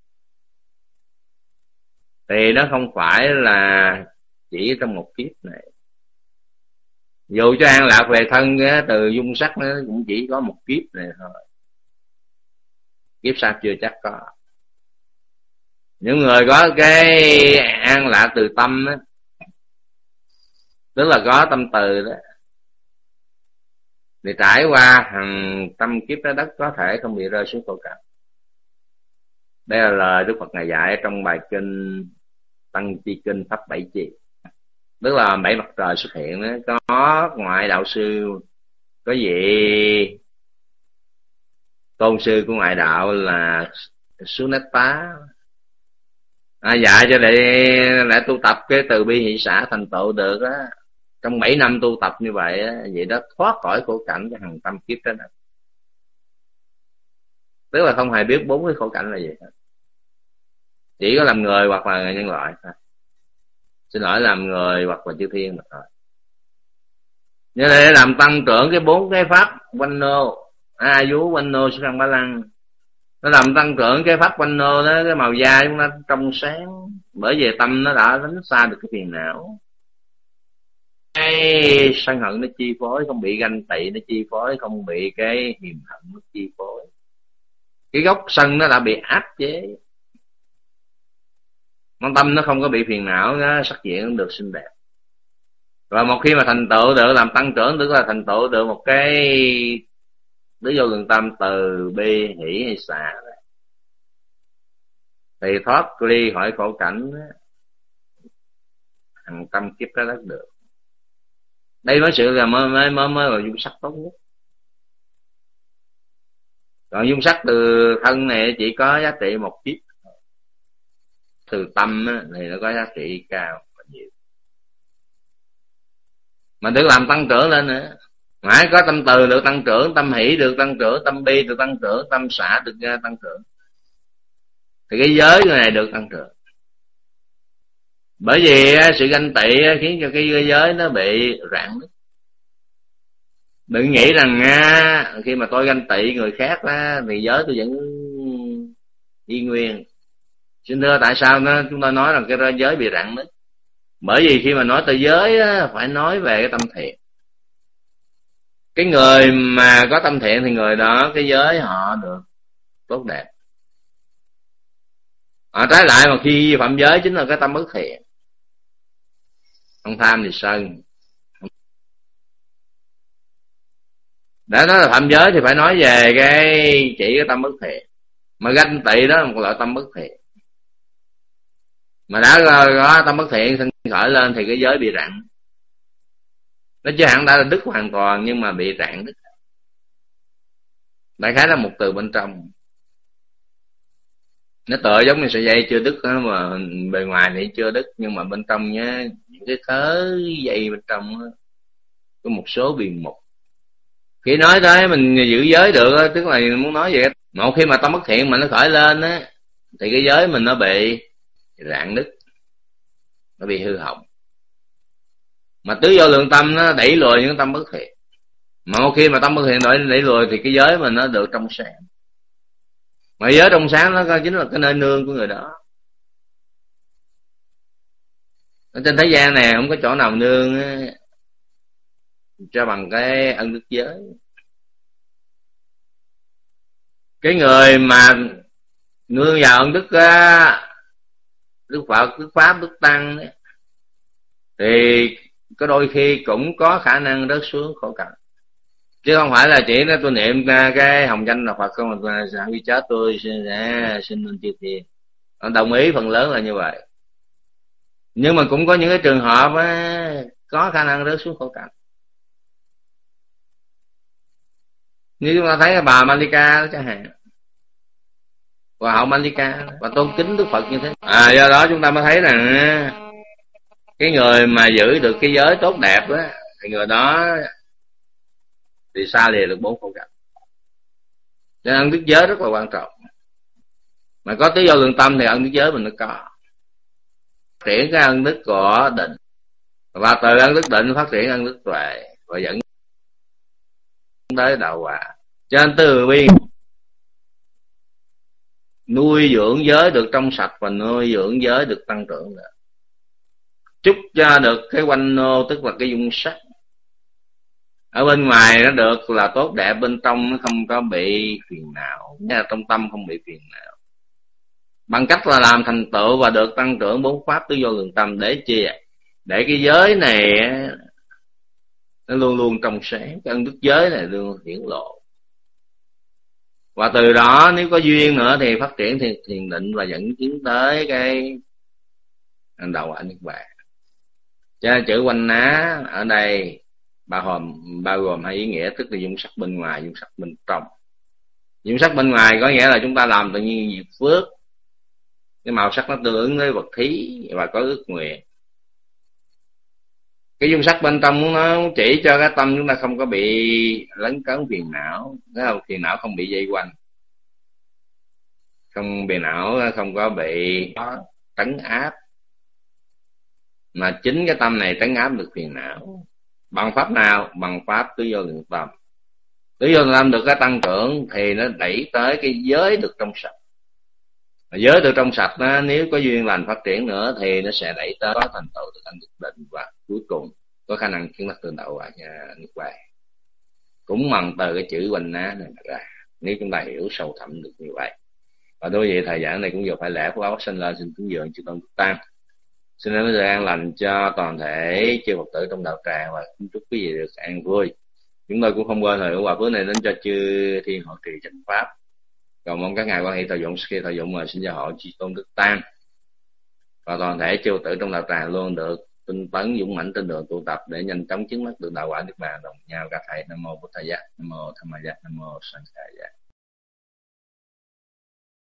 thì nó không phải là chỉ trong một kiếp này. Dù cho an lạc về thân từ dung sắc nó cũng chỉ có một kiếp này thôi, kiếp sau chưa chắc có. Những người có cái an lạc từ tâm đó, tức là có tâm từ đó, thì trải qua hàng trăm kiếp trái đất có thể không bị rơi xuống khổ cảnh. Đây là lời Đức Phật ngài dạy trong bài kinh Tăng Chi Kinh pháp bảy chi, tức là bảy mặt trời xuất hiện đó. Có ngoại đạo sư, có vị tôn sư của ngoại đạo là Sunetta, à, dạy cho để để tu tập cái từ bi hỷ xả thành tựu được đó. Trong bảy năm tu tập như vậy á, vậy đó thoát khỏi khổ cảnh cho hàng trăm kiếp đó. Tức là không hề biết bốn cái khổ cảnh là gì hết, chỉ có làm người hoặc là nhân loại thôi. Xin lỗi, làm người hoặc là chư thiên mà thôi. Như thế để làm tăng trưởng cái bốn cái pháp quanh nô, a vú quanh nô sang ba lăng, nó làm tăng trưởng cái pháp quanh nô đó, cái màu da chúng ta trong sáng, bởi vì tâm nó đã đánh xa được cái phiền não. Cái sân hận nó chi phối, không bị ganh tị nó chi phối, không bị cái hiềm hận nó chi phối. Cái gốc sân nó đã bị áp chế, con tâm nó không có bị phiền não, nó sắc diện được xinh đẹp. Và một khi mà thành tựu được làm tăng trưởng, tức là thành tựu được một cái tứ vô lượng tâm từ bi hỷ hay xả, thì thoát ly khỏi khổ cảnh hàng trăm kiếp trái đất được. Đây mới sự là mới mới mới, mới là dung sắc tốt nhất. Còn dung sắc từ thân này chỉ có giá trị một kiếp, từ tâm á, thì nó có giá trị cao và nhiều, mà được làm tăng trưởng lên nữa. Mãi có tâm từ được tăng trưởng, tâm hỷ được tăng trưởng, tâm bi được tăng trưởng, tâm xả được tăng trưởng, thì cái giới này được tăng trưởng. Bởi vì sự ganh tị khiến cho cái giới nó bị rạn nứt. Đừng nghĩ rằng khi mà tôi ganh tị người khác thì giới tôi vẫn y nguyên. Xin thưa, tại sao nó, chúng tôi nói rằng cái giới bị rạn nứt? Bởi vì khi mà nói tới giới phải nói về cái tâm thiện. Cái người mà có tâm thiện thì người đó cái giới họ được tốt đẹp. À, trái lại mà khi vi phạm giới chính là cái tâm bất thiện. Không tham thì sân. Để nói là phạm giới thì phải nói về cái chỉ cái tâm bất thiện. Mà ganh tị đó là một loại tâm bất thiện. Mà đã có tâm bất thiện sinh khởi lên thì cái giới bị rạn. Nó chưa hẳn đã là đứt hoàn toàn, nhưng mà bị rạn đứt. Đại khái là một từ bên trong. Nó tựa giống như sợi dây chưa đứt đó, mà bề ngoài thì chưa đứt, nhưng mà bên trong nhá, những cái thớ dây bên trong đó, có một số bị mục. Khi nói tới mình giữ giới được, tức là muốn nói vậy. Một khi mà tâm bất thiện mà nó khởi lên á, thì cái giới mình nó bị rạn nứt, nó bị hư hỏng. Mà tứ vô lượng tâm nó đẩy lùi những tâm bất thiện. Mà một khi mà tâm bất thiện đẩy, đẩy lùi thì cái giới mình nó được trong sáng. Mà giới trong sáng nó chính là cái nơi nương của người đó. Ở trên thế gian này không có chỗ nào nương á, cho bằng cái ân đức giới. Cái người mà nương vào ân đức á, Đức Phật, Đức Pháp, Đức Tăng ấy, thì có đôi khi cũng có khả năng rớt xuống khổ cảnh. Chứ không phải là chỉ là tôi niệm cái hồng danh là Phật không, mà khi chết tôi sẽ sinh lên chư thiên. Đồng ý phần lớn là như vậy. Nhưng mà cũng có những cái trường hợp á, có khả năng rớt xuống khổ cảnh. Như chúng ta thấy là bà Malika đó chẳng hạn, Hòa hậu Malika, và tôn kính Đức Phật như thế. À, do đó chúng ta mới thấy rằng cái người mà giữ được cái giới tốt đẹp á, thì người đó thì xa lìa được bốn khổ cảnh. Cho nên ân đức giới rất là quan trọng. Mà có tứ vô lượng tâm thì ân đức giới mình nó có. Phát triển cái ân đức của định, và từ ân đức định phát triển ân đức tuệ, và dẫn tới đạo quả. Cho nên từ bi nuôi dưỡng giới được trong sạch, và nuôi dưỡng giới được tăng trưởng nữa. Chúc cho được cái quanh nô, tức là cái dung sắc. Ở bên ngoài nó được là tốt đẹp, bên trong nó không có bị phiền não, trong tâm không bị phiền não. Bằng cách là làm thành tựu và được tăng trưởng bốn pháp tứ vô lượng tâm, để chi? Để cái giới này nó luôn luôn trong sáng, cái ân đức giới này luôn hiển lộ. Và từ đó nếu có duyên nữa thì phát triển thiền, thiền định và dẫn tiến tới cái đạo quả niết bàn. Cho nên chữ quanh ná ở đây bao gồm bao gồm hai ý nghĩa, tức là dung sắc bên ngoài, dung sắc bên trong. Dung sắc bên ngoài có nghĩa là chúng ta làm tự nhiên nghiệp phước, cái màu sắc nó tương ứng với vật thí và có ước nguyện. Cái dung sắc bên trong nó chỉ cho cái tâm chúng ta không có bị lấn cấn phiền não, cái phiền não không bị dây quanh, không bị não không có bị trấn áp, mà chính cái tâm này trấn áp được phiền não. Bằng pháp nào? Bằng pháp tứ vô lượng tâm. Tứ vô lượng tâm được cái tăng trưởng thì nó đẩy tới cái giới được trong sạch. Mà giới được trong sạch đó, nếu có duyên lành phát triển nữa thì nó sẽ đẩy tới có thành tựu được anh được định, và cuối cùng có khả năng kiến đắc tự đạo và niết bàn. Cũng bằng từ cái chữ quanh ná này ra, nếu chúng ta hiểu sâu thẳm được như vậy. Và đối với thời gian này cũng vừa phải lẽ phúc áo sinh lên, xin cúng dường chư tôn Đức Tam. Xin nói lời an lành cho toàn thể chư Phật tử trong đạo tràng, và kính chúc quý vị được an vui. Chúng tôi cũng không quên lời quả phước này đến cho chư thiên hộ trì chánh pháp. Cầu mong các ngài quan hệ thọ dụng, khi thọ dụng mời xin gia hộ chư tôn Đức Tam và toàn thể chư Phật tử trong đạo tràng luôn được tinh tấn dũng mãnh trên đường tu tập để nhanh chóng chứng mắt được đạo quả niết bàn đồng nhau cả thầy. Nam mô Bổn Thầy Giá, Nam mô Tham Ma Giá, Nam mô Sanh Kha Giá.